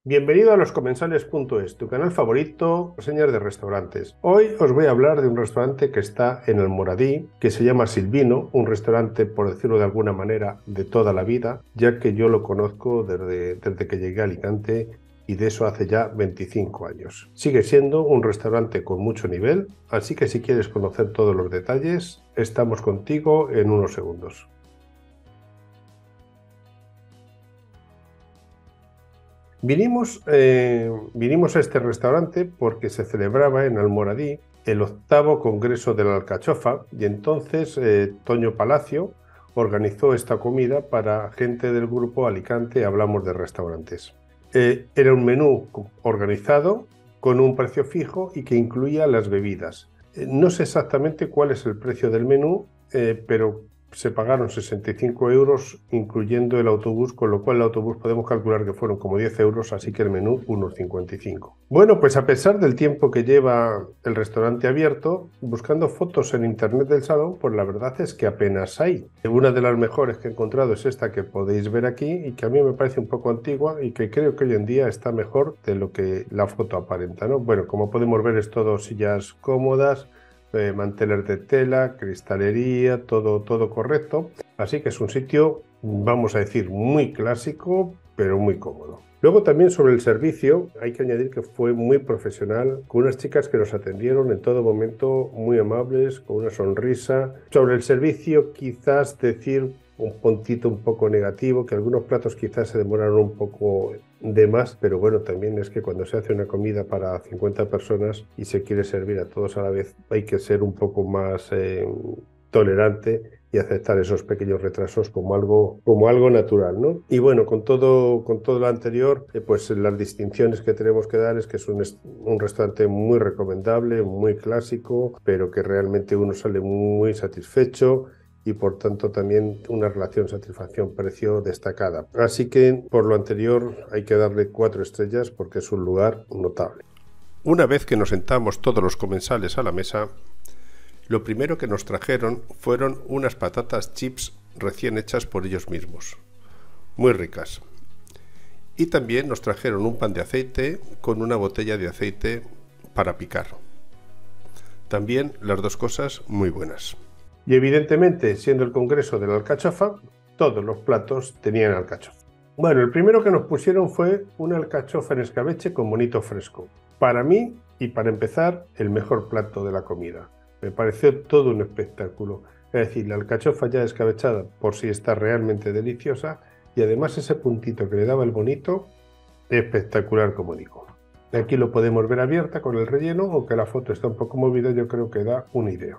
Bienvenido a loscomensales.es, tu canal favorito, reseñas de restaurantes. Hoy os voy a hablar de un restaurante que está en Almoradí, que se llama Silvino, un restaurante, por decirlo de alguna manera, de toda la vida, ya que yo lo conozco desde que llegué a Alicante y de eso hace ya 25 años. Sigue siendo un restaurante con mucho nivel, así que si quieres conocer todos los detalles, estamos contigo en unos segundos. Vinimos a este restaurante porque se celebraba en Almoradí el 8º Congreso de la Alcachofa y entonces Toño Palacio organizó esta comida para gente del grupo Alicante Hablamos de Restaurantes. Era un menú organizado con un precio fijo y que incluía las bebidas. No sé exactamente cuál es el precio del menú, pero se pagaron 65 euros incluyendo el autobús, con lo cual el autobús podemos calcular que fueron como 10 euros, así que el menú unos 55. Bueno, pues a pesar del tiempo que lleva el restaurante abierto, buscando fotos en internet del salón, pues la verdad es que apenas hay. Una de las mejores que he encontrado es esta que podéis ver aquí y que a mí me parece un poco antigua y que creo que hoy en día está mejor de lo que la foto aparenta, ¿no? Bueno, como podemos ver es todo sillas cómodas, manteles de tela, cristalería, todo correcto. Así que es un sitio, vamos a decir, muy clásico, pero muy cómodo. Luego también sobre el servicio, hay que añadir que fue muy profesional, con unas chicas que nos atendieron en todo momento muy amables, con una sonrisa. Sobre el servicio, quizás decir un puntito un poco negativo, que algunos platos quizás se demoraron un poco de más, pero bueno, también es que cuando se hace una comida para 50 personas y se quiere servir a todos a la vez, hay que ser un poco más tolerante y aceptar esos pequeños retrasos como algo natural, ¿no? Y bueno, con todo lo anterior, pues las distinciones que tenemos que dar es que es un restaurante muy recomendable, muy clásico, pero que realmente uno sale muy satisfecho y por tanto también una relación satisfacción-precio destacada. Así que por lo anterior hay que darle 4 estrellas porque es un lugar notable. Una vez que nos sentamos todos los comensales a la mesa, lo primero que nos trajeron fueron unas patatas chips recién hechas por ellos mismos, muy ricas. Y también nos trajeron un pan de aceite con una botella de aceite para picar. También las dos cosas muy buenas. Y evidentemente, siendo el Congreso de la Alcachofa, todos los platos tenían alcachofa. Bueno, el primero que nos pusieron fue una alcachofa en escabeche con bonito fresco. Para mí, y para empezar, el mejor plato de la comida. Me pareció todo un espectáculo. Es decir, la alcachofa ya escabechada por sí está realmente deliciosa y además ese puntito que le daba el bonito, espectacular, como digo. Aquí lo podemos ver abierta con el relleno, aunque la foto está un poco movida, yo creo que da una idea.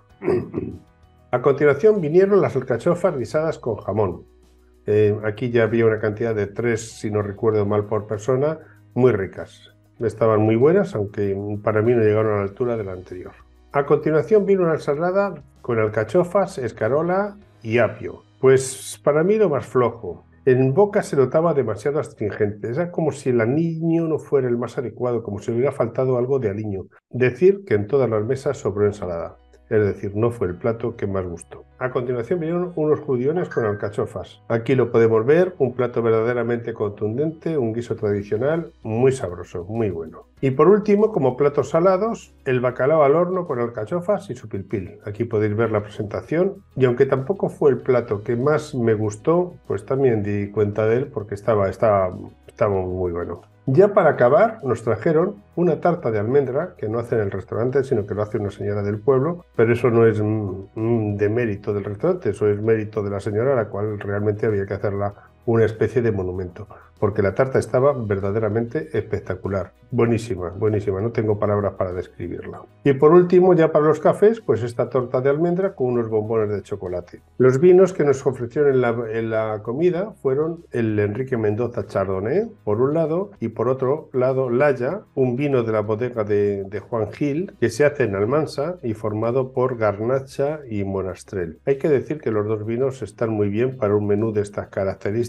A continuación vinieron las alcachofas guisadas con jamón. Aquí ya había una cantidad de 3, si no recuerdo mal, por persona, muy ricas. Estaban muy buenas, aunque para mí no llegaron a la altura de la anterior. A continuación vino una ensalada con alcachofas, escarola y apio. Pues para mí lo más flojo. En boca se notaba demasiado astringente. Era como si el aliño no fuera el más adecuado, como si hubiera faltado algo de aliño. Decir que en todas las mesas sobró ensalada. Es decir, no fue el plato que más gustó. A continuación vinieron unos judiones con alcachofas. Aquí lo podemos ver, un plato verdaderamente contundente, un guiso tradicional, muy sabroso, muy bueno. Y por último, como platos salados, el bacalao al horno con alcachofas y su pilpil. Aquí podéis ver la presentación. Y aunque tampoco fue el plato que más me gustó, pues también di cuenta de él porque estaba muy bueno. Ya para acabar, nos trajeron una tarta de almendra, que no hace en el restaurante, sino que lo hace una señora del pueblo, pero eso no es de mérito del restaurante, eso es mérito de la señora, a la cual realmente había que hacerla una especie de monumento, porque la tarta estaba verdaderamente espectacular, buenísima, buenísima, no tengo palabras para describirla. Y por último, ya para los cafés, pues esta torta de almendra con unos bombones de chocolate. Los vinos que nos ofrecieron en la comida fueron el Enrique Mendoza Chardonnay, por un lado, y por otro lado, Laya, un vino de la bodega de Juan Gil, que se hace en Almansa y formado por Garnacha y Monastrell. Hay que decir que los dos vinos están muy bien para un menú de estas características,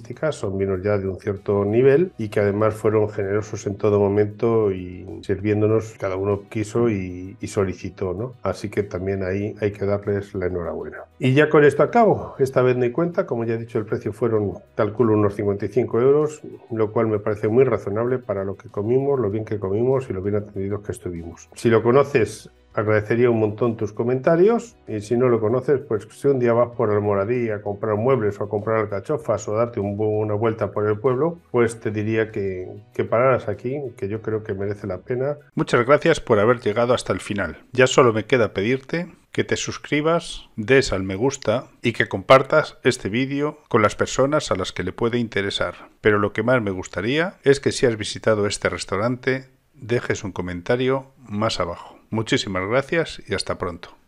características, son vinos ya de un cierto nivel y que además fueron generosos en todo momento y sirviéndonos, cada uno quiso y solicitó, ¿no? Así que también ahí hay que darles la enhorabuena. Y ya con esto acabo. Esta vez no hay cuenta, como ya he dicho, el precio fueron, calculo, unos 55 euros, lo cual me parece muy razonable para lo que comimos, lo bien que comimos y lo bien atendidos que estuvimos. Si lo conoces, agradecería un montón tus comentarios, y si no lo conoces, pues si un día vas por Almoradí a comprar muebles o a comprar alcachofas o darte una vuelta por el pueblo, pues te diría que pararas aquí, que yo creo que merece la pena. Muchas gracias por haber llegado hasta el final. Ya solo me queda pedirte que te suscribas, des al me gusta y que compartas este vídeo con las personas a las que le puede interesar. Pero lo que más me gustaría es que si has visitado este restaurante, dejes un comentario más abajo. Muchísimas gracias y hasta pronto.